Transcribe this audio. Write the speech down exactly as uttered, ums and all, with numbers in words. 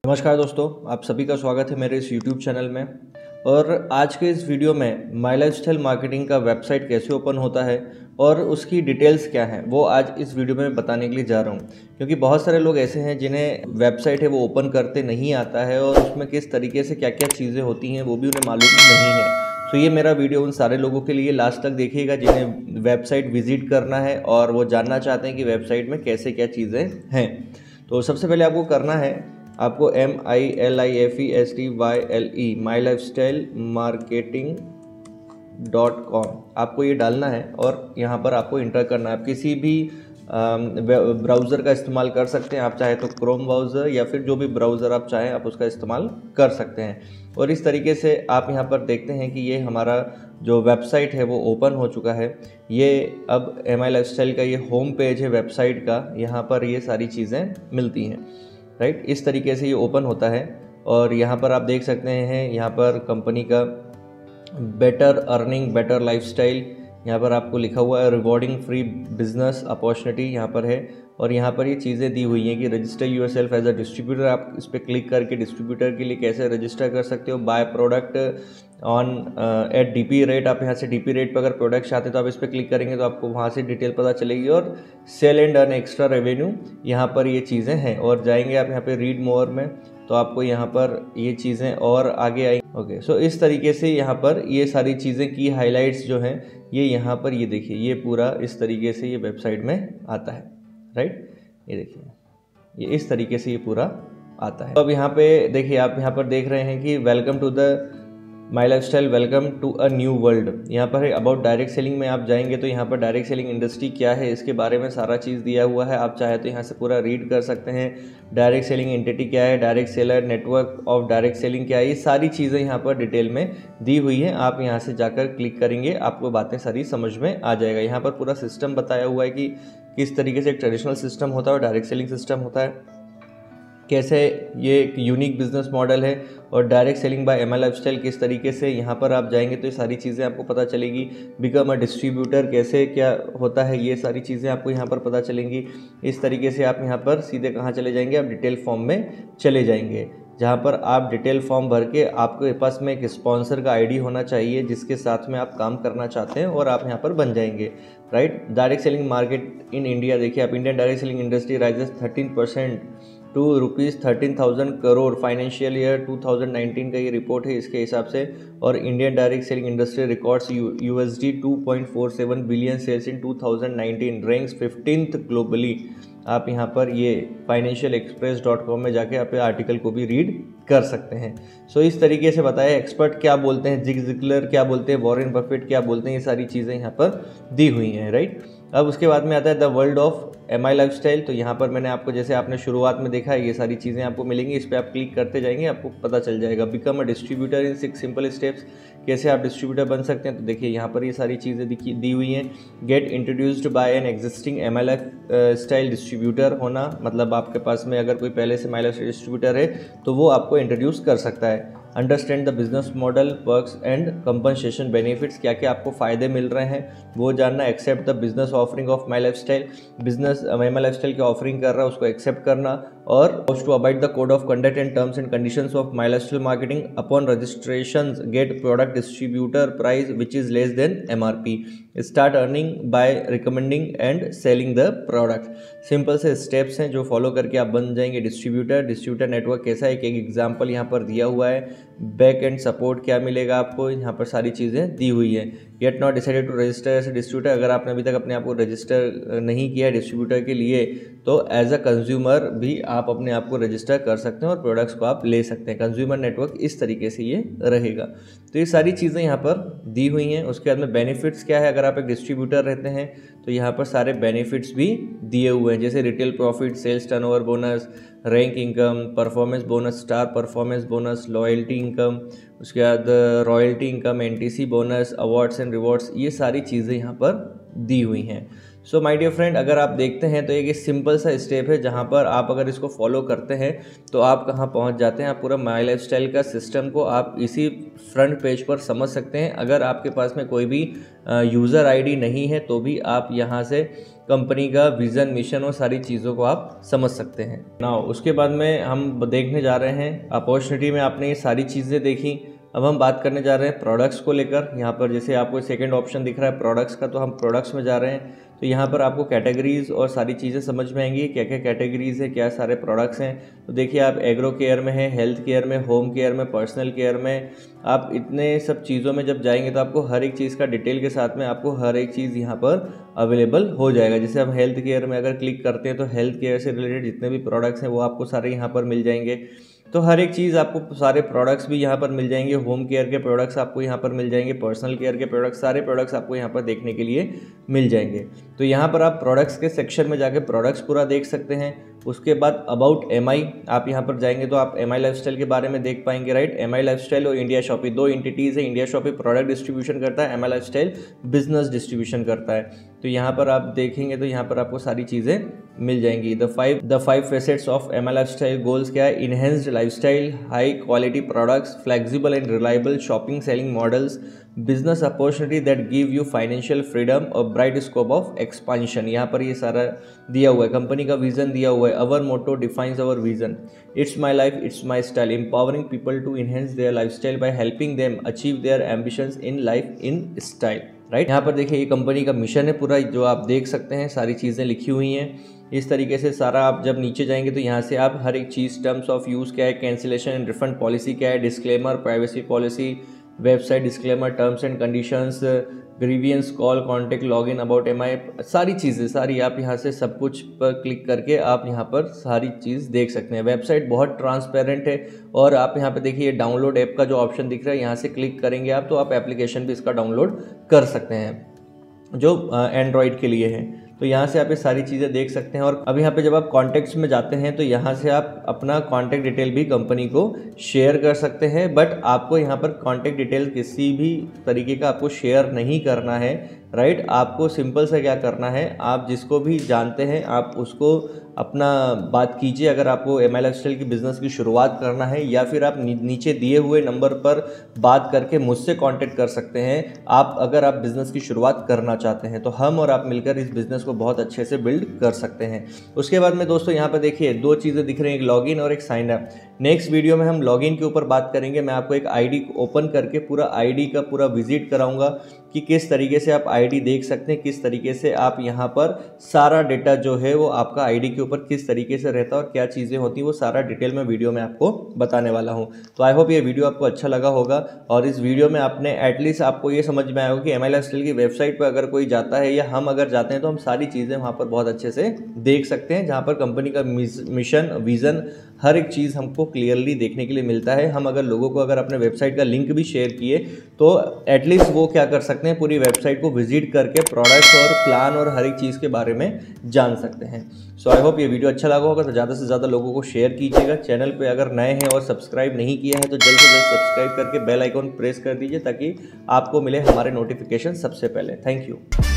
नमस्कार दोस्तों, आप सभी का स्वागत है मेरे इस यूट्यूब चैनल में। और आज के इस वीडियो में माई लाइफस्टाइल मार्केटिंग का वेबसाइट कैसे ओपन होता है और उसकी डिटेल्स क्या हैं वो आज इस वीडियो में बताने के लिए जा रहा हूं। क्योंकि बहुत सारे लोग ऐसे हैं जिन्हें वेबसाइट है वो ओपन करते नहीं आता है और उसमें किस तरीके से क्या क्या चीज़ें होती हैं वो भी उन्हें मालूम नहीं है। तो ये मेरा वीडियो उन सारे लोगों के लिए लास्ट तक देखिएगा जिन्हें वेबसाइट विजिट करना है और वो जानना चाहते हैं कि वेबसाइट में कैसे क्या चीज़ें हैं। तो सबसे पहले आपको करना है, आपको M I L I F E S T Y L E my life style marketing dot com आपको ये डालना है और यहाँ पर आपको इंटर करना है। आप किसी भी ब्राउज़र का इस्तेमाल कर सकते हैं, आप चाहे तो क्रोम ब्राउज़र या फिर जो भी ब्राउज़र आप चाहें आप उसका इस्तेमाल कर सकते हैं। और इस तरीके से आप यहाँ पर देखते हैं कि ये हमारा जो वेबसाइट है वो ओपन हो चुका है। ये अब एम आई लाइफ स्टाइल का ये होम पेज है वेबसाइट का, यहाँ पर ये सारी चीज़ें मिलती हैं। राइट, इस तरीके से ये ओपन होता है और यहाँ पर आप देख सकते हैं, यहाँ पर कंपनी का बेटर अर्निंग बेटर लाइफस्टाइल, यहाँ पर आपको लिखा हुआ है रिवॉर्डिंग फ्री बिजनेस अपॉर्चुनिटी यहाँ पर है। और यहाँ पर ये चीज़ें दी हुई हैं कि register yourself as a distributor, आप इस पर क्लिक करके डिस्ट्रीब्यूटर के लिए कैसे रजिस्टर कर सकते हो। Buy product on at D P rate, आप यहाँ से डी पी रेट पर अगर प्रोडक्ट चाहते हैं तो आप इस पर क्लिक करेंगे तो आपको वहाँ से डिटेल पता चलेगी। और sell and earn extra revenue, यहाँ पर ये चीज़ें हैं। और जाएंगे आप यहाँ पे रीड मोर में तो आपको यहाँ पर ये चीज़ें और आगे आई। ओके, सो इस तरीके से यहाँ पर ये सारी चीज़ें की हाइलाइट्स जो हैं ये यहाँ पर ये देखिए, ये पूरा इस तरीके से ये वेबसाइट में आता है। राइट, ये देखिए ये इस तरीके से ये पूरा आता है। तो अब यहाँ पे देखिए, आप यहाँ पर देख रहे हैं कि welcome to the my life style, welcome to a new world. यहाँ पर है अबाउट डायरेक्ट सेलिंग में आप जाएंगे तो यहाँ पर डायरेक्ट सेलिंग इंडस्ट्री क्या है इसके बारे में सारा चीज़ दिया हुआ है। आप चाहे तो यहाँ से पूरा रीड कर सकते हैं। डायरेक्ट सेलिंग एंटिटी क्या है, direct seller network of direct selling क्या है, ये सारी चीज़ें यहाँ पर डिटेल में दी हुई हैं। आप यहाँ से जाकर क्लिक करेंगे, आपको बातें सारी समझ में आ जाएगा। यहाँ पर पूरा सिस्टम बताया हुआ है कि किस तरीके से एक ट्रेडिशनल सिस्टम होता है और डायरेक्ट सेलिंग सिस्टम होता है, कैसे ये एक यूनिक बिजनेस मॉडल है। और direct selling by M I lifestyle किस तरीके से, यहाँ पर आप जाएंगे तो ये सारी चीज़ें आपको पता चलेगी। बिकम अ डिस्ट्रीब्यूटर कैसे क्या होता है, ये सारी चीज़ें आपको यहाँ पर पता चलेंगी। इस तरीके से आप यहाँ पर सीधे कहाँ चले जाएंगे, आप डिटेल फॉर्म में चले जाएंगे, जहाँ पर आप डिटेल फॉर्म भर के आपके पास में एक स्पॉन्सर का आईडी होना चाहिए जिसके साथ में आप काम करना चाहते हैं और आप यहाँ पर बन जाएंगे। Right, direct selling market in India, देखिए आप, Indian direct selling industry rises thirteen percent to rupees thirteen thousand crore financial year two thousand nineteen का ये रिपोर्ट है इसके हिसाब से। और Indian direct selling industry records USD two point four seven billion sales in two thousand nineteen, ranks fifteenth globally. आप यहाँ पर ये फाइनेंशियल एक्सप्रेस डॉट कॉम में जाके आप आर्टिकल को भी रीड कर सकते हैं। सो इस तरीके से बताया, एक्सपर्ट क्या बोलते हैं, जिग जिगलर क्या बोलते हैं, वॉरेन बफेट क्या बोलते हैं, ये सारी चीज़ें यहाँ पर दी हुई हैं। राइट, अब उसके बाद में आता है the world of M I life style. तो यहाँ पर मैंने आपको, जैसे आपने शुरुआत में देखा है, ये सारी चीज़ें आपको मिलेंगी। इस पर आप क्लिक करते जाएंगे, आपको पता चल जाएगा। Become a distributor in six simple steps, कैसे आप डिस्ट्रीब्यूटर बन सकते हैं। तो देखिए यहाँ पर ये सारी चीज़ें दी हुई हैं। Get introduced by an existing M I life style distributor होना, मतलब आपके पास में अगर कोई पहले से M I life style distributor है तो वो आपको इंट्रोड्यूस कर सकता है। Understand the business model, works and compensation benefits, क्या क्या आपको फ़ायदे मिल रहे हैं वो जानना। Accept the business offering of my life style, business M I life style की ऑफरिंग कर रहा है उसको एक्सेप्ट करना। और to abide the code of conduct and terms and conditions of my life style marketing. Upon registration get product distributor price which is less than M R P. Start earning by recommending and selling the product. Simple से steps हैं जो follow करके आप बन जाएंगे distributor. Distributor network कैसा है, एक एग्जाम्पल यहाँ पर दिया हुआ है। बैक एंड सपोर्ट क्या मिलेगा आपको, यहाँ पर सारी चीज़ें दी हुई हैं। Yet not decided to register as a distributor, अगर आपने अभी तक अपने आप को रजिस्टर नहीं किया है डिस्ट्रीब्यूटर के लिए तो एज अ कंज्यूमर भी आप अपने आप को रजिस्टर कर सकते हैं और प्रोडक्ट्स को आप ले सकते हैं। कंज्यूमर नेटवर्क इस तरीके से ये रहेगा। तो ये सारी चीज़ें यहाँ पर दी हुई हैं। उसके बाद में बेनिफिट्स क्या है, अगर आप एक डिस्ट्रीब्यूटर रहते हैं तो यहाँ पर सारे बेनिफिट्स भी दिए हुए हैं, जैसे retail profit, sales turnover bonus, rank income, performance bonus, star performance bonus, loyalty income, उसके बाद royalty income, NTC bonus, awards and rewards, ये सारी चीज़ें यहाँ पर दी हुई हैं। सो माय डियर फ्रेंड, अगर आप देखते हैं तो एक सिंपल सा स्टेप है जहाँ पर आप अगर इसको फॉलो करते हैं तो आप कहाँ पहुँच जाते हैं। आप पूरा माई लाइफ स्टाइल का सिस्टम को आप इसी फ्रंट पेज पर समझ सकते हैं। अगर आपके पास में कोई भी यूज़र आईडी नहीं है तो भी आप यहाँ से कंपनी का विज़न, मिशन और सारी चीज़ों को आप समझ सकते हैं ना। उसके बाद में हम देखने जा रहे हैं अपॉर्चुनिटी में। आपने ये सारी चीज़ें देखी, अब हम बात करने जा रहे हैं प्रोडक्ट्स को लेकर। यहाँ पर जैसे आपको सेकंड ऑप्शन दिख रहा है प्रोडक्ट्स का, तो हम प्रोडक्ट्स में जा रहे हैं। तो यहाँ पर आपको कैटेगरीज़ और सारी चीज़ें समझ में आएंगी, क्या क्या कैटेगरीज़ है, क्या सारे प्रोडक्ट्स हैं। तो देखिए आप एग्रो केयर में है, हेल्थ केयर में, होम केयर में, पर्सनल केयर में, आप इतने सब चीज़ों में जब जाएंगे तो आपको हर एक चीज़ का डिटेल के साथ में आपको हर एक चीज़ यहाँ पर अवेलेबल हो जाएगा। जैसे हम हेल्थ केयर में अगर क्लिक करते हैं तो हेल्थ केयर से रिलेटेड जितने भी प्रोडक्ट्स हैं वो आपको सारे यहाँ पर मिल जाएंगे। तो हर एक चीज़ आपको, सारे प्रोडक्ट्स भी यहाँ पर मिल जाएंगे। होम केयर के प्रोडक्ट्स आपको यहाँ पर मिल जाएंगे, पर्सनल केयर के प्रोडक्ट्स, सारे प्रोडक्ट्स आपको यहाँ पर देखने के लिए मिल जाएंगे। तो यहाँ पर आप प्रोडक्ट्स के सेक्शन में जाके प्रोडक्ट्स पूरा देख सकते हैं। उसके बाद अबाउट एम आई, आप यहाँ पर जाएंगे तो आप एम आई लाइफस्टाइल के बारे में देख पाएंगे, राइट। एम आई लाइफस्टाइल और इंडिया शॉपी दो एंटिटीज़ है। इंडिया शॉपी प्रोडक्ट डिस्ट्रीब्यूशन करता है, M I lifestyle business distribution करता है। तो यहाँ पर आप देखेंगे तो यहाँ पर आपको सारी चीज़ें मिल जाएंगी। The five the five facets of M I lifestyle goals क्या है? Enhanced lifestyle, high quality products, flexible and reliable shopping selling models, business opportunity that give you financial freedom और ब्राइट स्कोप ऑफ एक्सपांशन। यहाँ पर ये सारा दिया हुआ है, कंपनी का विजन दिया हुआ है। Our motto defines our vision, it's my life it's my style, empowering people to enhance their lifestyle by helping them achieve their ambitions in life in style, right. यहाँ पर देखिए ये कंपनी का mission है पूरा, जो आप देख सकते हैं सारी चीज़ें लिखी हुई हैं इस तरीके से सारा। आप जब नीचे जाएंगे तो यहाँ से आप हर एक चीज़, टर्म्स ऑफ यूज़ क्या है, कैंसिलेशन एंड रिफंड पॉलिसी क्या है, disclaimer, privacy policy, website disclaimer, terms and conditions, grievance call, contact, login, about M I, सारी चीज़ें सारी आप यहाँ से सब कुछ पर क्लिक करके आप यहाँ पर सारी चीज़ देख सकते हैं। वेबसाइट बहुत ट्रांसपेरेंट है। और आप यहाँ पे देखिए डाउनलोड ऐप का जो ऑप्शन दिख रहा है, यहाँ से क्लिक करेंगे आप तो आप एप्लीकेशन भी इसका डाउनलोड कर सकते हैं जो एंड्रॉयड के लिए है। तो यहाँ से आप ये सारी चीज़ें देख सकते हैं। और अब यहाँ पे जब आप कॉन्टैक्ट्स में जाते हैं तो यहाँ से आप अपना कॉन्टैक्ट डिटेल भी कंपनी को शेयर कर सकते हैं। बट आपको यहाँ पर कॉन्टैक्ट डिटेल किसी भी तरीके का आपको शेयर नहीं करना है, राइट। आपको सिंपल से क्या करना है, आप जिसको भी जानते हैं आप उसको अपना बात कीजिए। अगर आपको एम आई लाइफस्टाइल की बिज़नेस की शुरुआत करना है, या फिर आप नीचे दिए हुए नंबर पर बात करके मुझसे कांटेक्ट कर सकते हैं। आप अगर आप बिज़नेस की शुरुआत करना चाहते हैं तो हम और आप मिलकर इस बिज़नेस को बहुत अच्छे से बिल्ड कर सकते हैं। उसके बाद में दोस्तों यहाँ पर देखिए दो चीज़ें दिख रही हैं, एक लॉगिन और एक साइन अप। नेक्स्ट वीडियो में हम लॉगिन के ऊपर बात करेंगे। मैं आपको एक आईडी ओपन करके पूरा आईडी का पूरा विजिट कराऊंगा कि किस तरीके से आप आईडी देख सकते हैं, किस तरीके से आप यहाँ पर सारा डेटा जो है वो आपका आईडी के ऊपर किस तरीके से रहता है और क्या चीज़ें होती हैं, वो सारा डिटेल में वीडियो में आपको बताने वाला हूँ। तो आई होप ये वीडियो आपको अच्छा लगा होगा और इस वीडियो में आपने एटलीस्ट आपको ये समझ में आया होगा कि एम आई लाइफस्टाइल की वेबसाइट पर अगर कोई जाता है या हम अगर जाते हैं तो हम सारी चीज़ें वहाँ पर बहुत अच्छे से देख सकते हैं, जहाँ पर कंपनी का मिशन, विज़न, हर एक चीज़ हमको क्लियरली देखने के लिए मिलता है। हम अगर लोगों को अगर अपने वेबसाइट का लिंक भी शेयर किए तो एटलीस्ट वो क्या कर सकते हैं, पूरी वेबसाइट को विजिट करके प्रोडक्ट्स और प्लान और हर एक चीज़ के बारे में जान सकते हैं। सो आई होप ये वीडियो अच्छा लगा होगा, तो ज़्यादा से ज़्यादा लोगों को शेयर कीजिएगा। चैनल पे अगर नए हैं और सब्सक्राइब नहीं किया है तो जल्द से जल्द सब्सक्राइब करके बेल आइकॉन प्रेस कर दीजिए ताकि आपको मिले हमारे नोटिफिकेशन सबसे पहले। Thank you.